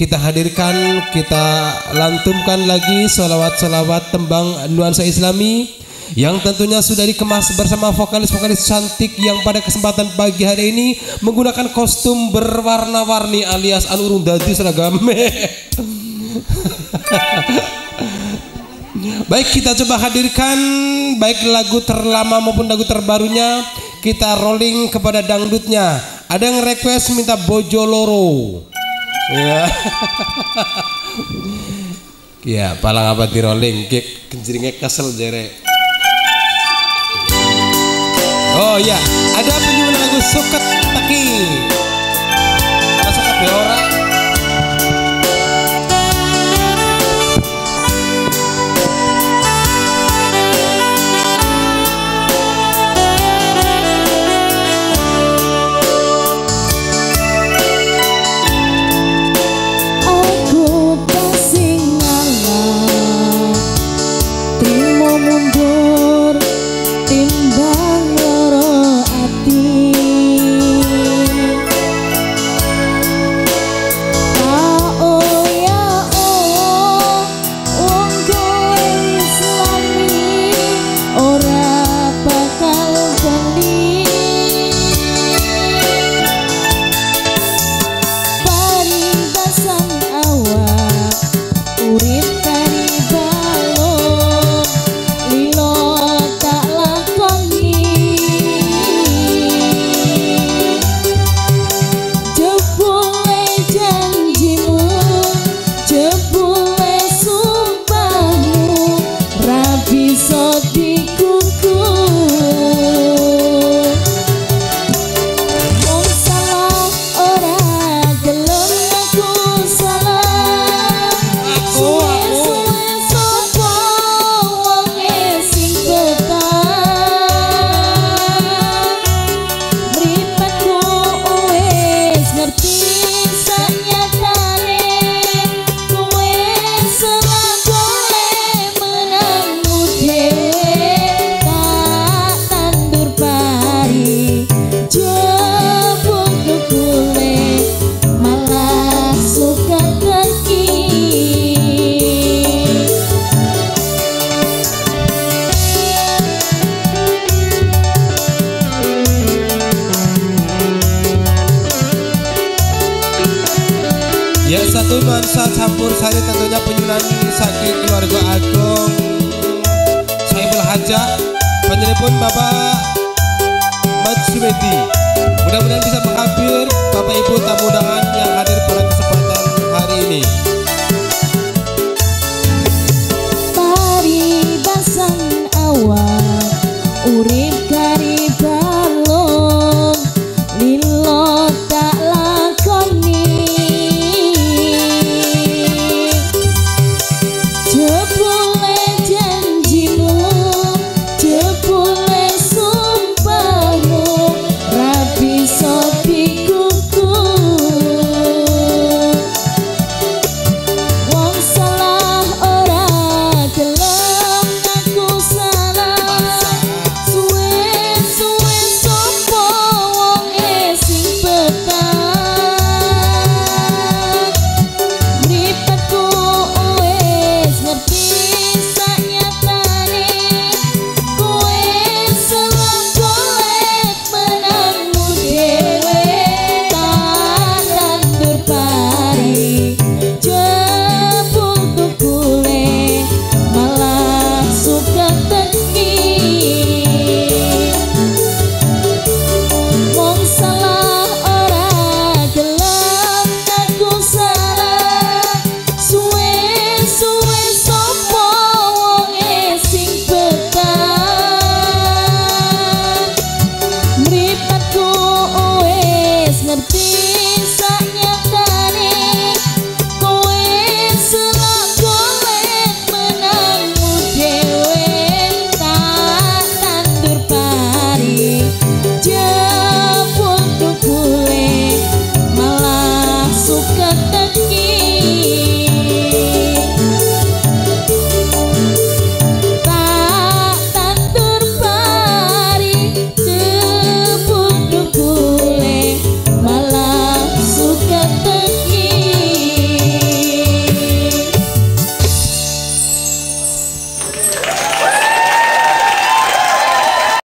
kita hadirkan, kita lantunkan lagi solawat-solawat tembang nuansa Islami yang tentunya sudah dikemas bersama vokalis-vokalis cantik yang pada kesempatan pagi hari ini menggunakan kostum berwarna-warni alias urung dadi seragam. Baik, kita coba hadirkan baik lagu terlama maupun lagu terbarunya. Kita rolling kepada dangdutnya. Ada yang request minta Bojo Loro. Ya. Ya, palang apa di rolling kek kenjringnya kesel jere. Oh ya, ada penyumbang lagu Suket Teki. Suket Beora. Ya, satu nuansa campur sari tentunya penyunani saking keluarga agung Saibul Hajah, penyelipun Bapak Matsumedi. Mudah-mudahan bisa menghibur Bapak Ibu tamu undangan yang hadir